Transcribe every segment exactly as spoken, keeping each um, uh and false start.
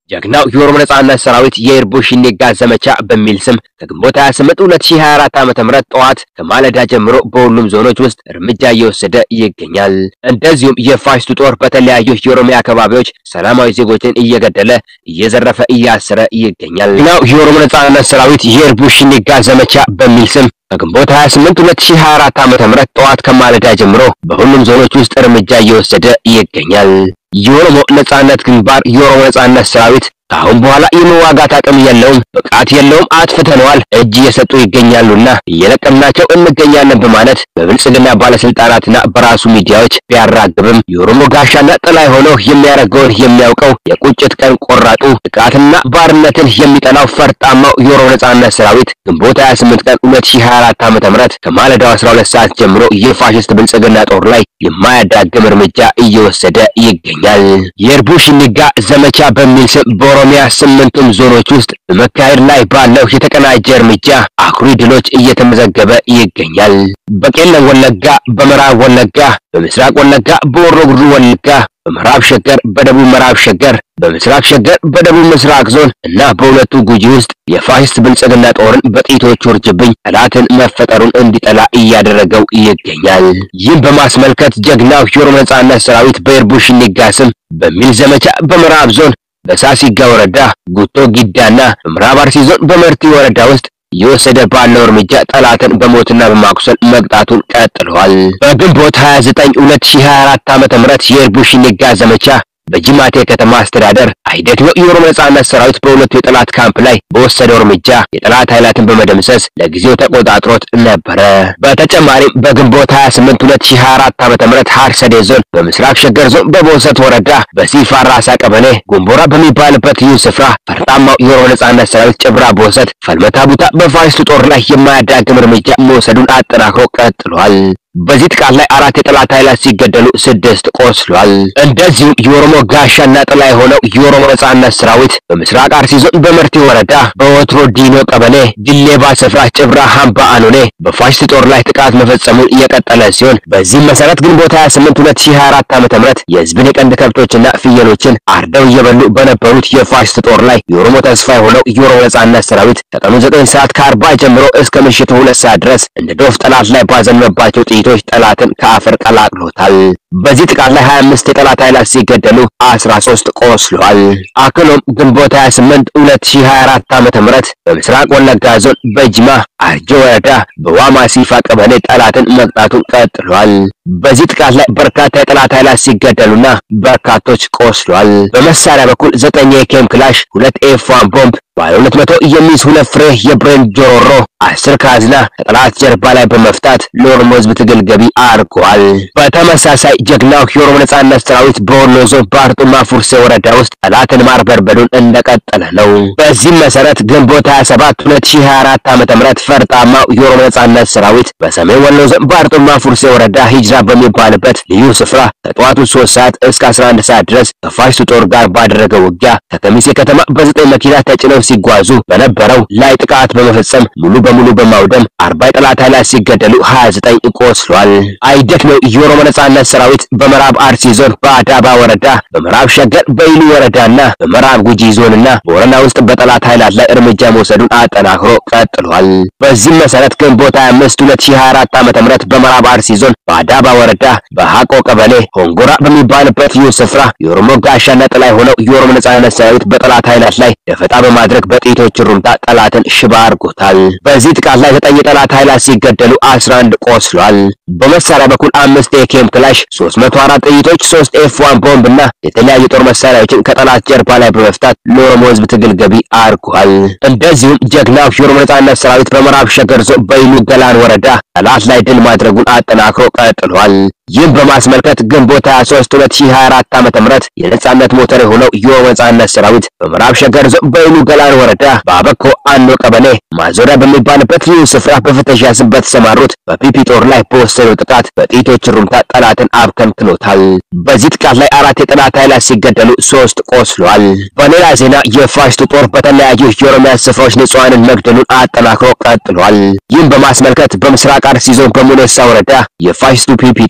ጀግናው የኦሮሞ ነጻነት ሰራዊት የኤርቦሽኔጋ ዘመቻ በሚል ስም ከግንቦት ሃያ ስምንት ሁለት ሺህ ሃያ አራት ዓመተ ምህረት ጠዋት ከማለዳ ጀምሮ በሁሉም ዞኖች ውስጥ እርምጃ እየወሰደ ይገኛል። እንደዚሁም የፋሽስቱ ጦር በተለያዩ የኦሮሚያ አካባቢዎች ሰላማዊ ዜጎችን እየገደለ እየዘረፈ እያሰረ ይገኛል። ነው የኦሮሞ ነጻነት ሰራዊት የኤርቦሽኔጋ ዘመቻ በሚል ስም ከግንቦት ሃያ ስምንት ሁለት ሺህ ሃያ አራት ዓመተ ምህረት ጠዋት ከማለዳ ጀምሮ በሁሉም ዞኖች ውስጥ እርምጃ እየወሰደ ይገኛል። የኦሮሞ ነጻነት ግንባር የኦሮሞ ነጻነት ሰራዊት አሁን በኋላ የመዋጋት አቅም የለውም፣ ብቃት የለውም፣ አጥፍተነዋል፣ እጅ እየሰጡ ይገኛሉና እየለቀምናቸው እንገኛለን በማለት በብልጽግና ባለስልጣናትና በራሱ ሚዲያዎች ቢያራግብም የኦሮሞ ጋሻና ጥላይ ሆኖ የሚያደርገውን የሚያውቀው የቁጭት ቀን ቆራጡ ጥቃትና ባርነትን የሚጠላው ፈርጣማው የኦሮሞ ነጻነት ሰራዊት ግንቦት ሃያ ስምንት ቀን ሁለት ሺህ ሃያ አራት ዓመተ ምህረት ከማለዳው አስራ ሁለት ሰዓት ጀምሮ የፋሽስት ብልጽግና ጦር ላይ የማያዳግም እርምጃ እየወሰደ ይገኛል። የኤርቦሽኔጋ ዘመቻ በሚል ስም በኦሮሚያ ስምንቱም ዞኖች ውስጥ በመካሄድ ላይ ባለው የተቀናጀ እርምጃ አኩሪ ድሎች እየተመዘገበ ይገኛል። በቄለም ወለጋ፣ በምዕራብ ወለጋ፣ በምስራቅ ወለጋ፣ በሆሮ ጉዱሩ ወለጋ፣ በምዕራብ ሸገር፣ በደቡብ ምዕራብ ሸገር፣ በምስራቅ ሸገር፣ በደቡብ ምስራቅ ዞን እና በሁለቱ ጉጂ ውስጥ የፋሽስት ብልጽግና ጦርን በጥይቶች ውርጅብኝ ጠላትን መፈጠሩን እንዲጠላ እያደረገው ይገኛል። ይህን በማስመልከት ጀግናው የኦሮሞ ነጻነት ሰራዊት በኤርቦሽኔጋ ስም በሚል ዘመቻ በምዕራብ ዞን በሳሲጋ ወረዳ ጉቶ ጊዳና በምዕራብ አርሲ ዞን በመርቲ ወረዳ ውስጥ የወሰደ ባለው እርምጃ ጠላትን በሞትና በማቁሰል መቅጣቱን ቀጥሏል። በግንቦት ሃያ ዘጠኝ ሁለት ሺህ ሃያ አራት ዓመተ ምህረት የኤርቦሽኔጋ ዘመቻ በጅማቴ ከተማ አስተዳደር አይደክሞ የኦሮሞ ነጻነት ሰራዊት በሁለቱ የጠላት ካምፕ ላይ በወሰደው እርምጃ የጠላት ኃይላትን በመደምሰስ ለጊዜው ተቆጣጥሮት ነበር። በተጨማሪም በግንቦት ሃያ ስምንት ሁለት ሺህ ሃያ አራት ዓመተ ምህረት ሀርሰዴ ዞን በምስራቅ ሸገር ዞን በቦሰት ወረዳ በሲፋራሳ ቀበሌ ጉምቦራ በሚባልበት ይህ ስፍራ ፈርጣማው የኦሮሞ ነጻነት ሰራዊት ጭብራ ቦሰት ፈልመታ ቡታ በፋሽስቱ ጦር ላይ የማያዳግም እርምጃ መውሰዱን አጠናክሮ ቀጥሏል። በዚህ ጥቃት ላይ አራት የጠላት ኃይላት ሲገደሉ ስድስት ቆስሏል። እንደዚሁም የኦሮሞ ጋሻና ጥላይ ሆነው የኦሮሞ ነጻነት ሰራዊት በምስራቅ አርሲ ዞን በመርቲ ወረዳ በወትሮ ዲኖ ቀበሌ ዲሌባ ስፍራ ጭብራ ሃምባ አኖኔ በፋሽስት ጦር ላይ ጥቃት መፈጸሙን እየቀጠለ ሲሆን በዚህም መሰረት ግንቦት ሃያ ስምንት ሁለት ሺህ ሃያ አራት ዓመተ ምህረት የህዝብን የቀንድ ከብቶችና ፍየሎችን አርደው እየበሉ በነበሩት የፋሽስት ጦር ላይ የኦሮሞ ተስፋ ሆነው የኦሮሞ ነጻነት ሰራዊት ከቀኑ ዘጠኝ ሰዓት ከአርባ ጀምሮ እስከ ምሽቱ ሁለት ሰዓት ድረስ እንደ ዶፍ ጠላት ላይ ባዘነበባቸው ጥይቶች ጠላትን ከአፈር ቀላቅሎታል። በዚህ ጥቃት ላይ ሀያ አምስት የጠላት ኃይላት ሲገደሉ አስራ ሶስት ቆስሏል። አክሎም ግንቦት ሃያ ስምንት ሁለት ሺህ ሃያ አራት ዓመተ ምህረት በምስራቅ ወለጋ ዞን በጅማ አርጆ ወረዳ በዋማ ሲፋ ቀበሌ ጠላትን መቅጣቱን ቀጥሏል። በዚህ ጥቃት ላይ በርካታ የጠላት ኃይላት ሲገደሉና በርካቶች ቆስሏል። በመሳሪያ በኩል ዘጠኝ የኬም ክላሽ፣ ሁለት ኤፍ ዋን ቦምብ፣ ባለ ሁለት መቶ የሚይዝ ሁለት ፍሬ የብሬን ጆሮሮ፣ አስር ካዝና ከጠላት ጀርባ ላይ በመፍታት ለኦሮሞ ህዝብ ትግል ገቢ አድርጓል። በተመሳሳይ ጀግናው የኦሮሞ ነጻነት ሰራዊት በወሎ ዞን በአርጡማ ፉርሴ ወረዳ ውስጥ ጠላትን ማርበርበዱን እንደቀጠለ ነው። በዚህም መሰረት ግንቦት ሃያ ሰባት ሁለት ሺህ ሃያ አራት ዓመተ ምህረት ፈርጣማው የኦሮሞ ነጻነት ሰራዊት በሰሜን ወሎ ዞን በአርጡማ ፉርሴ ወረዳ ሂጅራ በሚባልበት ልዩ ስፍራ ከጠዋቱ ሶስት ሰዓት እስከ አስራ አንድ ሰዓት ድረስ ከፋሽስቱ ጦር ጋር ባደረገው ውጊያ ከከሚሴ ከተማ በዘጠኝ መኪና ተጭነው ሲጓዙ በነበረው ላይ ጥቃት በመፈጸም ሙሉ በሙሉ በማውደም አርባ የጠላት ኃይላት ሲገደሉ ሀያ ዘጠኝ ቆስሏል። አይደክመው የኦሮሞ ነጻነት ሰራዊት በምዕራብ አርሲ ዞን በአዳባ ወረዳ፣ በምዕራብ ሸገር በኢሉ ወረዳና በምዕራብ ጉጂ ዞንና በወረና ውስጥ በጠላት ኃይላት ላይ እርምጃ መውሰዱን አጠናክሮ ቀጥሏል። በዚህም መሰረት ግንቦት ሃያ አምስት ሁለት ሺህ ሃያ አራት ዓመተ ምህረት በምዕራብ አርሲ ዞን በአዳባ ወረዳ በሃቆ ቀበሌ ሆንጎራ በሚባልበት ይህ ስፍራ የኦሮሞ ጋሻና ጥላይ ሆነው የኦሮሞ ነጻነት ሰራዊት በጠላት ኃይላት ላይ ደፈጣ በማድረግ በጥይቶች ሩምታ ጠላትን ሽባ አድርጎታል። በዚህ ጥቃት ላይ ዘጠኝ የጠላት ኃይላት ሲገደሉ አስራ አንድ ቆስሏል። በመሳሪያ በኩል አምስት የኬም ክላሽ፣ ሶስት መቶ አራት ጥይቶች፣ ሶስት ኤፍ ዋን ቦምብ እና የተለያዩ ጦር መሳሪያዎችን ከጠላት ጀርባ ላይ በመፍታት ለኦሮሞ ህዝብ ትግል ገቢ አድርጓል። እንደዚሁም ጀግናው የኦሮሞ ነጻነት ሰራዊት በምዕራብ ሸገር ዞን በኢሉ ገላን ወረዳ ጠላት ላይ ድል ማድረጉን አጠናክሮ ቀጥሏል። ይህን በማስመልከት ግንቦት ሃያ ሶስት ሁለት ሺህ ሃያ አራት ዓመተ ምህረት የነጻነት ሞተር የሆነው የኦሮሞ ነጻነት ሰራዊት በምዕራብ ሸገር ዞን በኢሉ ገላን ወረዳ በአበኮ አኖ ቀበሌ ማዞሪያ በሚባልበት ይህ ስፍራ በፍተሻ ስም በተሰማሩት በፒፒ ጦር ላይ በወሰደው ጥቃት በጥይቶች ሩምታ ጠላትን አብከንክኖታል። በዚህ ጥቃት ላይ አራት የጠላት ኃይላት ሲገደሉ ሶስት ቆስሏል። በሌላ ዜና የፋሽስቱ ጦር በተለያዩ የኦሮሚያ ስፍራዎች ንጹሃንን መግደሉን አጠናክሮ ቀጥሏል። ይህን በማስመልከት በምስራቅ አርሲ ዞን በሙኔሳ ወረዳ የፋሽስቱ ፒፒ ጦር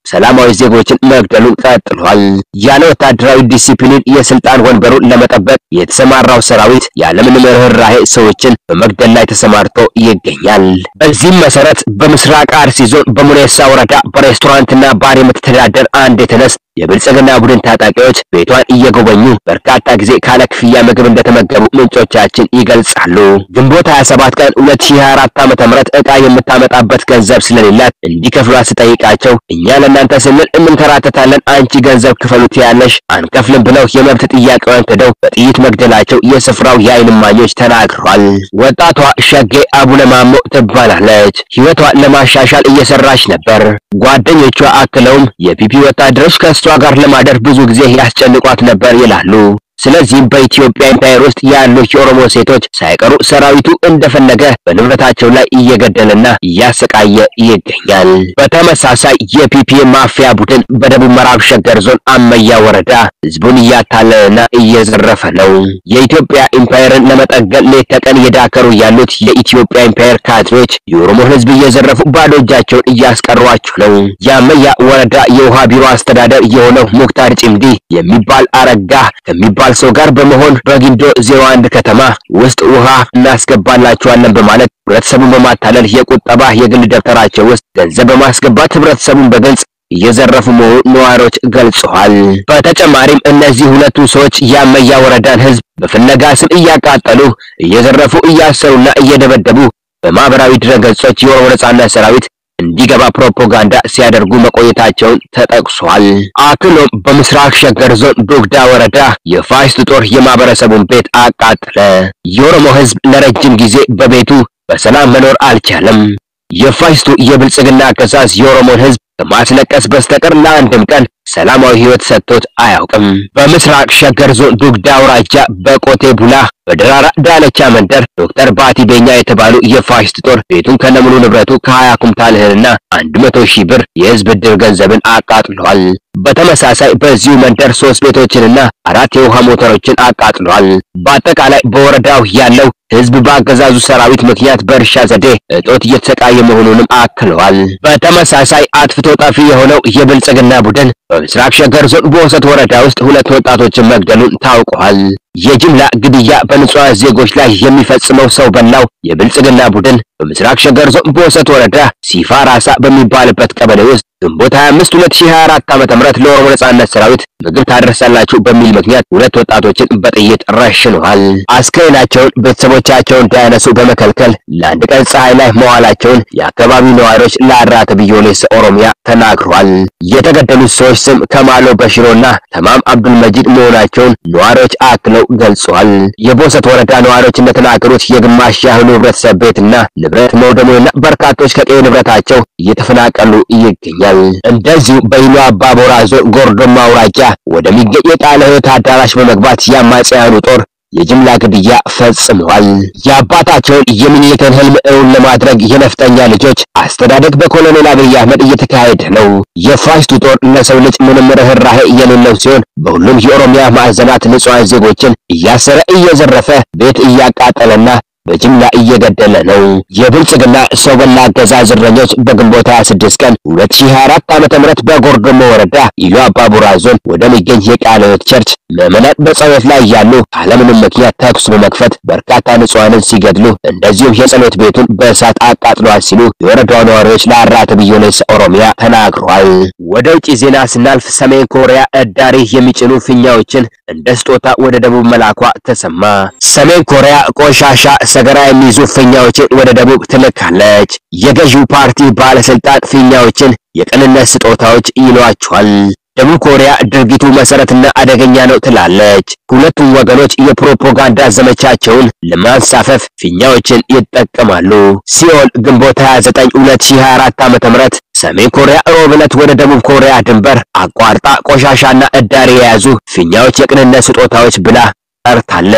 ሰላማዊ ዜጎችን መግደሉን ቀጥሏል። ያለ ወታደራዊ ዲሲፕሊን የስልጣን ወንበሩን ለመጠበቅ የተሰማራው ሰራዊት ያለምንም ርህራሄ ሰዎችን በመግደል ላይ ተሰማርቶ ይገኛል። በዚህም መሰረት በምስራቅ አርሲ ዞን በሙኔሳ ወረዳ በሬስቶራንትና ባር የምትተዳደር አንድ የተነስ የብልጽግና ቡድን ታጣቂዎች ቤቷን እየጎበኙ በርካታ ጊዜ ካለ ክፍያ ምግብ እንደተመገቡ ምንጮቻችን ይገልጻሉ። ግንቦት ሃያ ሰባት ቀን ሁለት ሺህ ሃያ አራት ዓመተ ምህረት ዕቃ የምታመጣበት ገንዘብ ስለሌላት እንዲከፍሏት ስጠይቃቸው እኛ ለእናንተ ስንል እንንከራተታለን፣ አንቺ ገንዘብ ክፈሉት ያለሽ አንከፍልም ብለው የመብት ጥያቄዋን ክደው በጥይት መግደላቸው የስፍራው የዓይን እማኞች ተናግረዋል። ወጣቷ ሸጌ አቡነ ማሞ ትባላለች። ሕይወቷን ለማሻሻል እየሰራች ነበር። ጓደኞቿ አክለውም የፒፒ ወታደሮች ከእሷ ጋር ለማደር ብዙ ጊዜ ያስጨንቋት ነበር ይላሉ። ስለዚህ በኢትዮጵያ ኢምፓየር ውስጥ ያሉ የኦሮሞ ሴቶች ሳይቀሩ ሰራዊቱ እንደፈለገ በንብረታቸው ላይ እየገደለና እያሰቃየ ይገኛል። በተመሳሳይ የፒፒ ማፊያ ቡድን በደቡብ ምዕራብ ሸገር ዞን አመያ ወረዳ ህዝቡን እያታለለና እየዘረፈ ነው። የኢትዮጵያ ኢምፓየርን ለመጠገን ሌት ተቀን እየዳከሩ ያሉት የኢትዮጵያ ኢምፓየር ካድሬዎች የኦሮሞ ህዝብ እየዘረፉ ባዶ እጃቸውን እያስቀሯቸው ነው። የአመያ ወረዳ የውሃ ቢሮ አስተዳደር የሆነው ሙክታር ጭምዲ የሚባል አረጋ ከሚባል ሰው ጋር በመሆን በጊንዶ ዜሮ አንድ ከተማ ውስጥ ውሃ እናስገባላችኋለን በማለት ህብረተሰቡን በማታለል የቁጠባ የግል ደብተራቸው ውስጥ ገንዘብ በማስገባት ህብረተሰቡን በግልጽ እየዘረፉ መሆኑን ነዋሪዎች ገልጸዋል። በተጨማሪም እነዚህ ሁለቱ ሰዎች የአመያ ወረዳን ህዝብ በፍለጋ ስም እያቃጠሉ እየዘረፉ እያሰሩና እየደበደቡ በማህበራዊ ድረገጾች የኦሮሞ ነጻነት ሰራዊት እንዲገባ ፕሮፓጋንዳ ሲያደርጉ መቆየታቸውን ተጠቅሷል። አክሎም በምስራቅ ሸገር ዞን ዶግዳ ወረዳ የፋሽስት ጦር የማህበረሰቡን ቤት አቃጠለ። የኦሮሞ ህዝብ ለረጅም ጊዜ በቤቱ በሰላም መኖር አልቻለም። የፋሽስቱ የብልጽግና አገዛዝ የኦሮሞን ህዝብ ከማስለቀስ በስተቀር ለአንድም ቀን ሰላማዊ ህይወት ሰጥቶት አያውቅም። በምስራቅ ሸገር ዞን ዱግዳ አውራጃ በቆቴ ቡላ በደራራ ዳለቻ መንደር ዶክተር ባቲ ቤኛ የተባሉ የፋሽስት ጦር ቤቱን ከነሙሉ ንብረቱ ከሀያ ኩንታል እህልና አንድ መቶ ሺህ ብር የህዝብ ዕድር ገንዘብን አቃጥሏል። በተመሳሳይ በዚሁ መንደር ሶስት ቤቶችንና አራት የውሃ ሞተሮችን አቃጥሏል። በአጠቃላይ በወረዳው ያለው ህዝብ በአገዛዙ ሰራዊት ምክንያት በእርሻ ዘዴ እጦት እየተሰቃየ መሆኑንም አክለዋል። በተመሳሳይ አጥፍቶ ጠፊ የሆነው የብልጽግና ቡድን በምስራቅ ሸገር ዞን ቦሰት ወረዳ ውስጥ ሁለት ወጣቶችን መግደሉን ታውቋል። የጅምላ ግድያ በንጹሃን ዜጎች ላይ የሚፈጽመው ሰው በላው የብልጽግና ቡድን በምስራቅ ሸገር ዞን ቦሰት ወረዳ ሲፋ ራሳ በሚባልበት ቀበሌ ውስጥ ግንቦት ሃያ አምስት ሁለት ሺህ ሃያ አራት ዓመተ ምህረት ለኦሮሞ ነጻነት ሰራዊት ምግብ ታደርሳላችሁ በሚል ምክንያት ሁለት ወጣቶችን በጥይት ረሽነዋል። አስከሬናቸውን ቤተሰቦቻቸውን እንዳያነሱ በመከልከል ለአንድ ቀን ፀሐይ ላይ መዋላቸውን የአካባቢው ነዋሪዎች ለአራተ ቢዮሌስ ኦሮሚያ ተናግረዋል። የተገደሉት ሰዎች ስም ከማሎ በሽሮና ተማም አብዱል መጂድ መሆናቸውን ነዋሪዎች አክለው ገልጸዋል። የቦሰት ወረዳ ነዋሪዎች እንደተናገሩት የግማሽ ያህሉ ህብረተሰብ ቤትና ንብረት መውደሙና በርካቶች ከቀይ ንብረታቸው እየተፈናቀሉ ይገኛል። እንደዚሁ በኢሉ አባቦራ ዞን ጎርዶማ አውራጃ ወደሚገኝ የቃለ ሕይወት አዳራሽ በመግባት የአማጽያኑ ጦር የጅምላ ግድያ ፈጽመዋል። የአባታቸውን የሚኒሊክን ህልም እውን ለማድረግ የነፍጠኛ ልጆች አስተዳደግ በኮሎኔል አብይ አህመድ እየተካሄደ ነው። የፋሽስቱ ጦር ለሰው ልጅ ምንም ርህራሄ የሌለው ሲሆን በሁሉም የኦሮሚያ ማዕዘናት ንጹሃን ዜጎችን እያሰረ እየዘረፈ ቤት እያቃጠለና በጅምላ እየገደለ ነው። የብልጽግና ሰው በላ አገዛዝ እረኞች በግንቦት ሃያ ስድስት ቀን ሁለት ሺህ ሃያ አራት ዓመተ ምህረት በጎርዶሞ ወረዳ ኢሉ አባቦራ ዞን ወደሚገኝ የቃለ ሕይወት ቸርች ምዕመናን በጸሎት ላይ ያሉ ካለምንም ምክንያት ተኩስ በመክፈት በርካታ ንጹሃንን ሲገድሉ እንደዚሁም የጸሎት ቤቱን በእሳት አቃጥለዋል ሲሉ የወረዳው ነዋሪዎች ለአራተ ቢዮሌስ ኦሮሚያ ተናግረዋል። ወደ ውጪ ዜና ስናልፍ ሰሜን ኮሪያ እዳሪ የሚጭኑ ፊኛዎችን እንደ ስጦታ ወደ ደቡብ መላኳ ተሰማ። ሰሜን ኮሪያ ቆሻሻ ሰገራ የሚይዙ ፊኛዎችን ወደ ደቡብ ትልካለች። የገዢው ፓርቲ ባለስልጣን ፊኛዎችን የቅንነት ስጦታዎች ይሏቸዋል። ደቡብ ኮሪያ ድርጊቱ መሰረትና አደገኛ ነው ትላለች። ሁለቱም ወገኖች የፕሮፓጋንዳ ዘመቻቸውን ለማንሳፈፍ ፊኛዎችን ይጠቀማሉ። ሲኦል ግንቦት ሃያ ዘጠኝ ሁለት ሺህ ሃያ አራት ዓመተ ምህረት ሰሜን ኮሪያ ሮብ ዕለት ወደ ደቡብ ኮሪያ ድንበር አቋርጣ ቆሻሻና እዳሪ የያዙ ፊኛዎች የቅንነት ስጦታዎች ብላ ጠርታለች።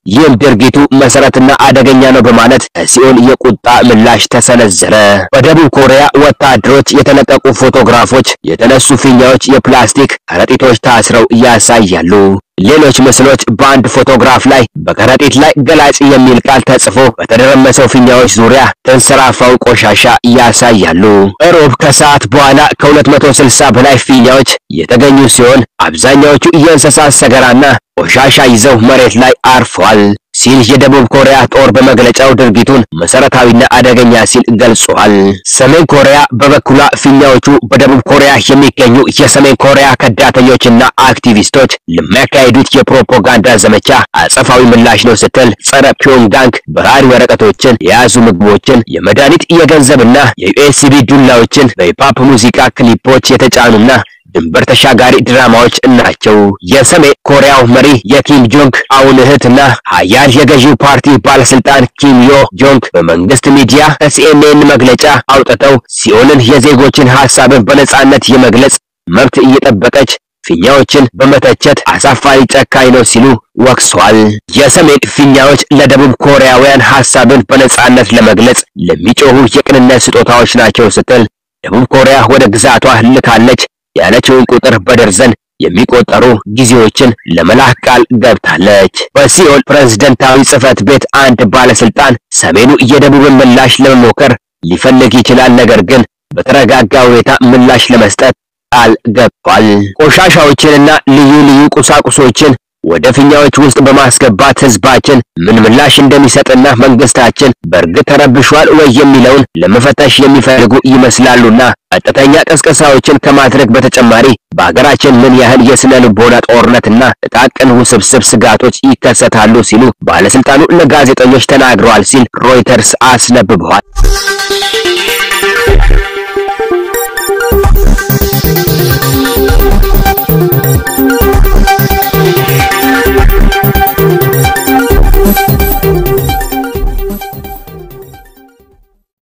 ይህም ድርጊቱ መሰረትና አደገኛ ነው በማለት ከሲኦል የቁጣ ምላሽ ተሰነዘረ። በደቡብ ኮሪያ ወታደሮች የተለቀቁ ፎቶግራፎች የተነሱ ፊኛዎች የፕላስቲክ ከረጢቶች ታስረው ያሳያሉ። ሌሎች ምስሎች በአንድ ፎቶግራፍ ላይ በከረጢት ላይ ገላጭ የሚል ቃል ተጽፎ በተደረመሰው ፊኛዎች ዙሪያ ተንሰራፋው ቆሻሻ ያሳያሉ። ሮብ ከሰዓት በኋላ ከሁለት መቶ ስልሳ በላይ ፊኛዎች የተገኙ ሲሆን አብዛኛዎቹ የእንስሳት ሰገራና ቆሻሻ ይዘው መሬት ላይ አርፈዋል ሲል የደቡብ ኮሪያ ጦር በመግለጫው ድርጊቱን መሰረታዊና አደገኛ ሲል ገልጿል። ሰሜን ኮሪያ በበኩሏ ፊኛዎቹ በደቡብ ኮሪያ የሚገኙ የሰሜን ኮሪያ ከዳተኞችና አክቲቪስቶች ለሚያካሂዱት የፕሮፓጋንዳ ዘመቻ አጸፋዊ ምላሽ ነው ስትል ጸረ ፒዮንግያንግ በራሪ ወረቀቶችን የያዙ ምግቦችን፣ የመድኃኒት የገንዘብና የዩኤስቢ ዱላዎችን በሂፕሆፕ ሙዚቃ ክሊፖች የተጫኑና ድንበር ተሻጋሪ ድራማዎች ናቸው። የሰሜን ኮሪያው መሪ የኪም ጆንግ አውን እህትና ሀያል የገዢው ፓርቲ ባለስልጣን ኪም ዮ ጆንግ በመንግስት ሚዲያ ከሲኤንኤን መግለጫ አውጥተው ሲኦልን የዜጎችን ሐሳብን በነጻነት የመግለጽ መብት እየጠበቀች ፊኛዎችን በመተቸት አሳፋሪ ጨካኝ ነው ሲሉ ወቅሰዋል። የሰሜን ፊኛዎች ለደቡብ ኮሪያውያን ሐሳብን በነጻነት ለመግለጽ ለሚጮሁ የቅንነት ስጦታዎች ናቸው ስትል ደቡብ ኮሪያ ወደ ግዛቷ ልካለች ያለችውን ቁጥር በደርዘን የሚቆጠሩ ጊዜዎችን ለመላክ ቃል ገብታለች። በሲኦል ፕሬዝዳንታዊ ጽሕፈት ቤት አንድ ባለስልጣን ሰሜኑ የደቡብን ምላሽ ለመሞከር ሊፈልግ ይችላል፣ ነገር ግን በተረጋጋ ሁኔታ ምላሽ ለመስጠት ቃል ገብቷል። ቆሻሻዎችንና ልዩ ልዩ ቁሳቁሶችን ወደ ፊኛዎች ውስጥ በማስገባት ህዝባችን ምን ምላሽ እንደሚሰጥና መንግስታችን በእርግጥ ተረብሿል ወይ የሚለውን ለመፈተሽ የሚፈልጉ ይመስላሉና ቀጥተኛ ቅስቀሳዎችን ከማድረግ በተጨማሪ በሀገራችን ምን ያህል የስነ ልቦና ጦርነትና ጥቃቅን ውስብስብ ስጋቶች ይከሰታሉ ሲሉ ባለስልጣኑ ለጋዜጠኞች ተናግረዋል ሲል ሮይተርስ አስነብበዋል።